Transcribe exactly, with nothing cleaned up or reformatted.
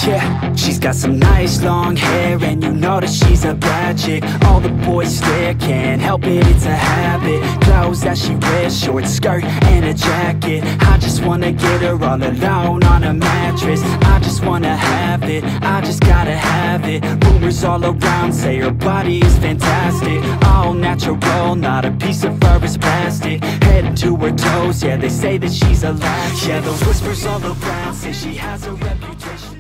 Yeah, she's got some nice long hair, and you know that she's a bad chick. All the boys stare, can't help it, it's a habit. Clothes that she wears, short skirt and a jacket. I just wanna get her all alone on a mattress. I just wanna have it, I just gotta have it. Rumors all around say her body is fantastic. All natural, not a piece of fur is plastic. Head to her toes, yeah, they say that she's a latch. Yeah, the whispers all around say she has a reputation.